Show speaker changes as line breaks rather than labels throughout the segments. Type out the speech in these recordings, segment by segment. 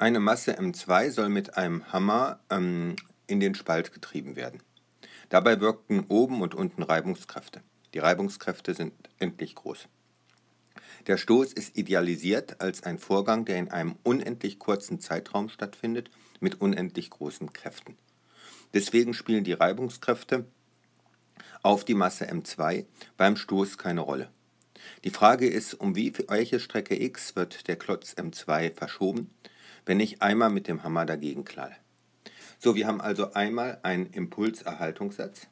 Eine Masse M2 soll mit einem Hammer in den Spalt getrieben werden. Dabei wirkten oben und unten Reibungskräfte. Die Reibungskräfte sind endlich groß. Der Stoß ist idealisiert als ein Vorgang, der in einem unendlich kurzen Zeitraum stattfindet, mit unendlich großen Kräften. Deswegen spielen die Reibungskräfte auf die Masse M2 beim Stoß keine Rolle. Die Frage ist, um welche Strecke x wird der Klotz M2 verschoben, wenn ich einmal mit dem Hammer dagegen knalle. So, wir haben also einmal einen Impulserhaltungssatz,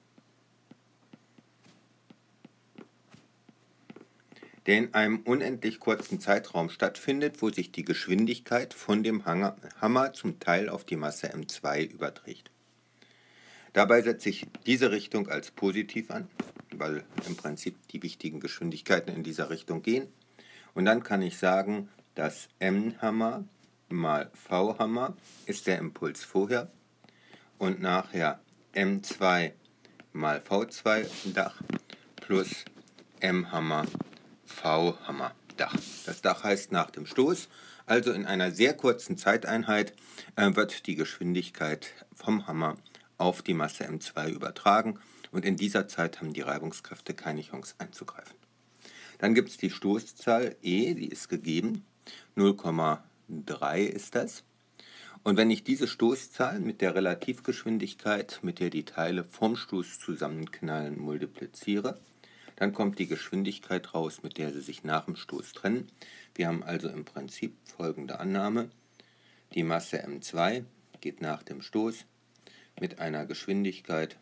der in einem unendlich kurzen Zeitraum stattfindet, wo sich die Geschwindigkeit von dem Hammer zum Teil auf die Masse M2 überträgt. Dabei setze ich diese Richtung als positiv an, weil im Prinzip die wichtigen Geschwindigkeiten in dieser Richtung gehen. Und dann kann ich sagen, dass M-Hammer mal V-Hammer ist der Impuls vorher und nachher M2 mal V2 Dach plus M-Hammer V-Hammer Dach. Das Dach heißt nach dem Stoß, also in einer sehr kurzen Zeiteinheit wird die Geschwindigkeit vom Hammer auf die Masse M2 übertragen und in dieser Zeit haben die Reibungskräfte keine Chance einzugreifen. Dann gibt es die Stoßzahl E, die ist gegeben, 0,3 ist das. Und wenn ich diese Stoßzahl mit der Relativgeschwindigkeit, mit der die Teile vom Stoß zusammenknallen, multipliziere, dann kommt die Geschwindigkeit raus, mit der sie sich nach dem Stoß trennen. Wir haben also im Prinzip folgende Annahme. Die Masse M2 geht nach dem Stoß mit einer Geschwindigkeit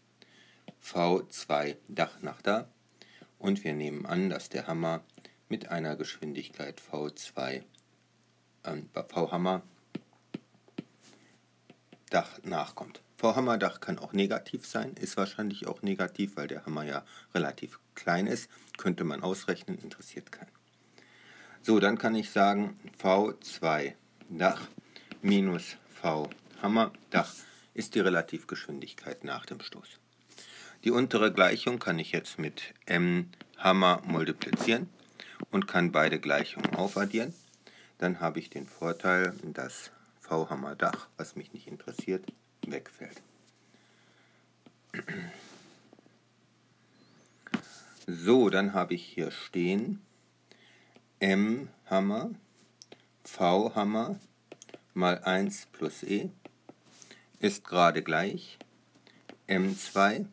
V2 Dach nach da und wir nehmen an, dass der Hammer mit einer Geschwindigkeit V-Hammer Dach nachkommt. V-Hammer Dach kann auch negativ sein, ist wahrscheinlich auch negativ, weil der Hammer ja relativ klein ist. Könnte man ausrechnen, interessiert keinen. So, dann kann ich sagen, V2 Dach minus V-Hammer Dach ist die Relativgeschwindigkeit nach dem Stoß. Die untere Gleichung kann ich jetzt mit M-Hammer multiplizieren und kann beide Gleichungen aufaddieren. Dann habe ich den Vorteil, dass V-Hammer Dach, was mich nicht interessiert, wegfällt. So, dann habe ich hier stehen M-Hammer, V-Hammer mal 1 plus E ist gerade gleich M2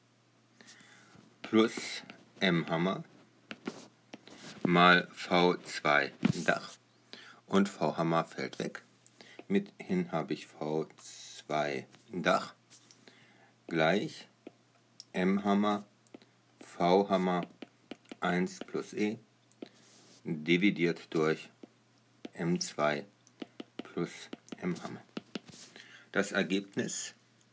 plus M-Hammer mal V2 Dach. Und V-Hammer fällt weg. Mithin habe ich V2 Dach gleich M-Hammer V-Hammer 1 plus E dividiert durch M2 plus M-Hammer. Das Ergebnis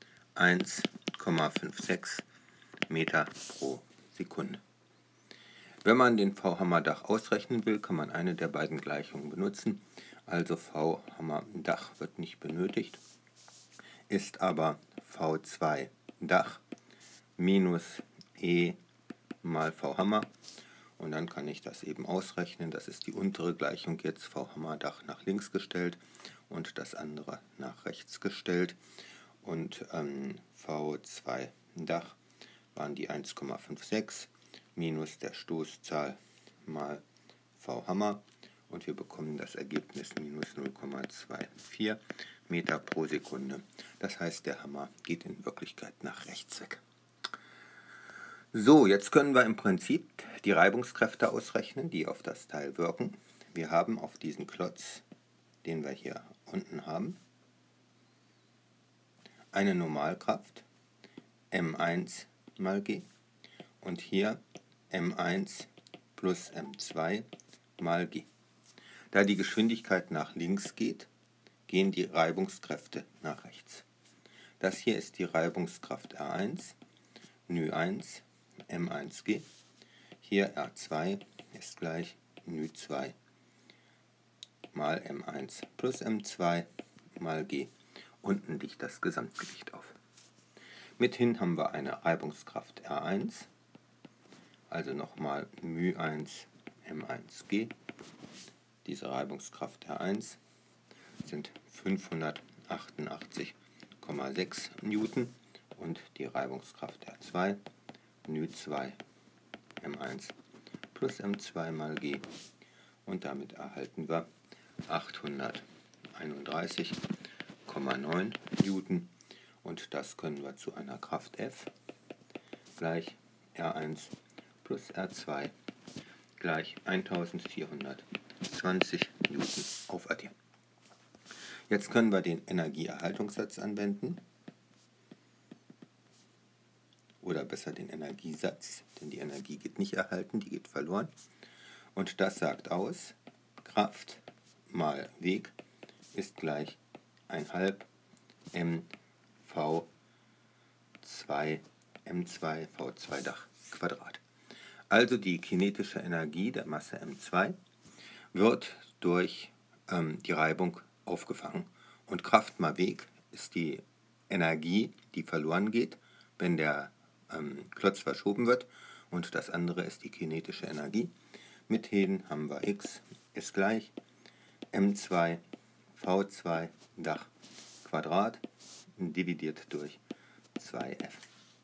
1,56 Meter pro Sekunde. Wenn man den V-Hammer Dach ausrechnen will, kann man eine der beiden Gleichungen benutzen. Also V-Hammer Dach wird nicht benötigt, ist aber V2 Dach minus E mal V-Hammer. Und dann kann ich das eben ausrechnen. Das ist die untere Gleichung jetzt, V-Hammer Dach nach links gestellt und das andere nach rechts gestellt. Und V2 Dach waren die 1,56 minus der Stoßzahl mal V-Hammer. Und wir bekommen das Ergebnis minus 0,24 Meter pro Sekunde. Das heißt, der Hammer geht in Wirklichkeit nach rechts weg. So, jetzt können wir im Prinzip die Reibungskräfte ausrechnen, die auf das Teil wirken. Wir haben auf diesen Klotz, den wir hier unten haben, eine Normalkraft M1 mal G und hier M1 plus M2 mal G. Da die Geschwindigkeit nach links geht, gehen die Reibungskräfte nach rechts. Das hier ist die Reibungskraft R1, ν1, M1G. Hier R2 ist gleich ν2 mal M1 plus M2 mal G. Unten liegt das Gesamtgewicht auf. Mithin haben wir eine Reibungskraft R1, also nochmal μ1 M1G. Diese Reibungskraft R1 sind 588,6 Newton und die Reibungskraft R2 ν2 M1 plus M2 mal G und damit erhalten wir 831,9 Newton und das können wir zu einer Kraft F gleich R1 plus R2 gleich 1420 Newton aufaddieren. Jetzt können wir den Energieerhaltungssatz anwenden, oder besser den Energiesatz, denn die Energie geht nicht erhalten, die geht verloren. Und das sagt aus, Kraft mal Weg ist gleich 1,5 mv2 m2 v2 Dach Quadrat. Also die kinetische Energie der Masse m2 wird durch die Reibung aufgefangen. Und Kraft mal Weg ist die Energie, die verloren geht, wenn der Klotz verschoben wird, und das andere ist die kinetische Energie. Mit Heden haben wir x ist gleich m2 v2 Dach Quadrat dividiert durch 2f.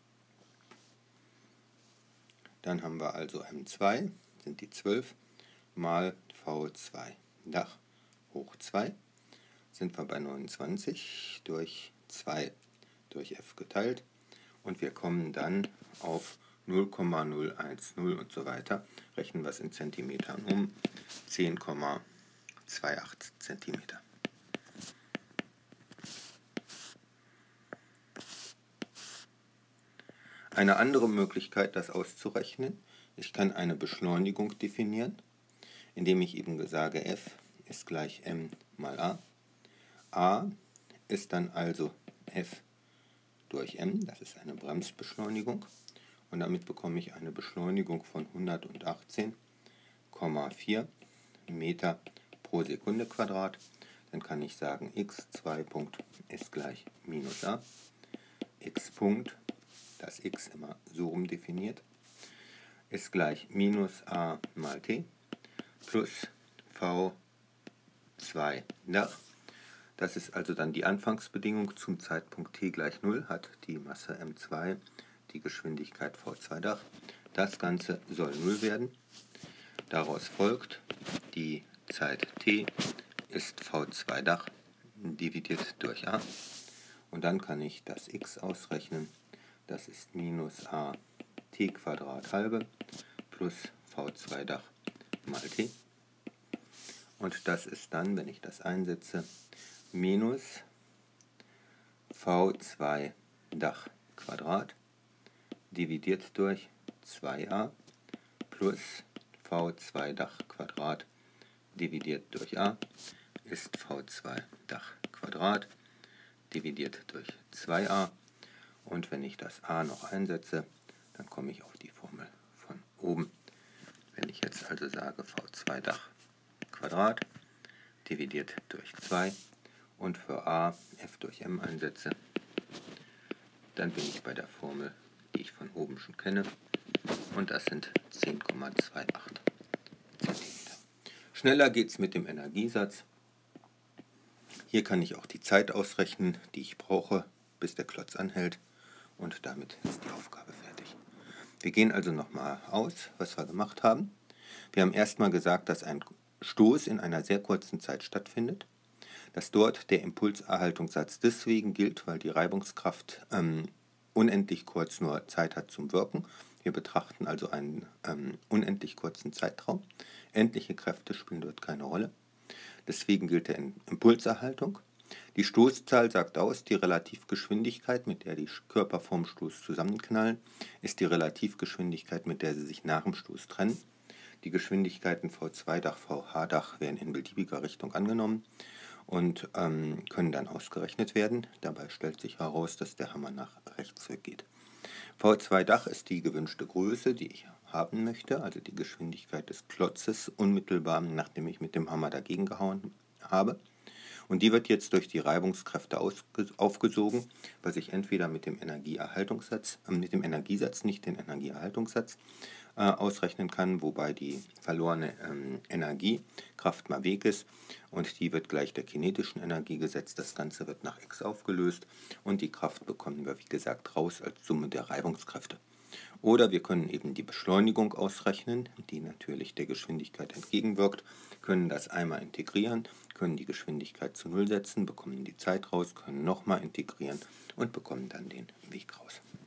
Dann haben wir also m2, sind die 12, mal v2 Dach hoch 2, sind wir bei 29 durch 2 durch f geteilt. Und wir kommen dann auf 0,010 und so weiter. Rechnen wir es in Zentimetern um. 10,28 Zentimeter. Eine andere Möglichkeit, das auszurechnen, ich kann eine Beschleunigung definieren, indem ich eben sage, F ist gleich m mal a. A ist dann also F durch m, das ist eine Bremsbeschleunigung, und damit bekomme ich eine Beschleunigung von 118,4 Meter pro Sekunde Quadrat. Dann kann ich sagen, x2 Punkt ist gleich minus a, x Punkt, das x immer so rum definiert, ist gleich minus a mal t plus v2 Dach. Das ist also dann die Anfangsbedingung. Zum Zeitpunkt t gleich 0 hat die Masse m2 die Geschwindigkeit v2 Dach. Das Ganze soll 0 werden. Daraus folgt, die Zeit t ist v2 Dach dividiert durch a. Und dann kann ich das x ausrechnen. Das ist minus a t Quadrat halbe plus v2 Dach mal t. Und das ist dann, wenn ich das einsetze, minus v2 Dach Quadrat dividiert durch 2a plus v2 Dach Quadrat dividiert durch a ist v2 Dach Quadrat dividiert durch 2a. Und wenn ich das a noch einsetze, dann komme ich auf die Formel von oben. Wenn ich jetzt also sage v2 Dach Quadrat dividiert durch 2 und für a f durch m einsetze, dann bin ich bei der Formel, die ich von oben schon kenne, und das sind 10,28 cm. Schneller geht es mit dem Energiesatz. Hier kann ich auch die Zeit ausrechnen, die ich brauche, bis der Klotz anhält, und damit ist die Aufgabe fertig. Wir gehen also nochmal aus, was wir gemacht haben. Wir haben erstmal gesagt, dass ein Stoß in einer sehr kurzen Zeit stattfindet, dass dort der Impulserhaltungssatz deswegen gilt, weil die Reibungskraft unendlich kurz nur Zeit hat zum Wirken. Wir betrachten also einen unendlich kurzen Zeitraum. Endliche Kräfte spielen dort keine Rolle. Deswegen gilt der Impulserhaltung. Die Stoßzahl sagt aus, die Relativgeschwindigkeit, mit der die Körper vorm Stoß zusammenknallen, ist die Relativgeschwindigkeit, mit der sie sich nach dem Stoß trennen. Die Geschwindigkeiten v2 Dach, vh Dach werden in beliebiger Richtung angenommen und können dann ausgerechnet werden. Dabei stellt sich heraus, dass der Hammer nach rechts zurückgeht. v2 Dach ist die gewünschte Größe, die ich haben möchte, also die Geschwindigkeit des Klotzes unmittelbar, nachdem ich mit dem Hammer dagegen gehauen habe. Und die wird jetzt durch die Reibungskräfte aufgesogen, was ich entweder mit dem Energieerhaltungssatz, nicht den Energieerhaltungssatz, ausrechnen kann, wobei die verlorene Energie Kraft mal weg ist und die wird gleich der kinetischen Energie gesetzt. Das Ganze wird nach x aufgelöst und die Kraft bekommen wir, wie gesagt, raus als Summe der Reibungskräfte. Oder wir können eben die Beschleunigung ausrechnen, die natürlich der Geschwindigkeit entgegenwirkt, können das einmal integrieren, können die Geschwindigkeit zu 0 setzen, bekommen die Zeit raus, können nochmal integrieren und bekommen dann den Weg raus.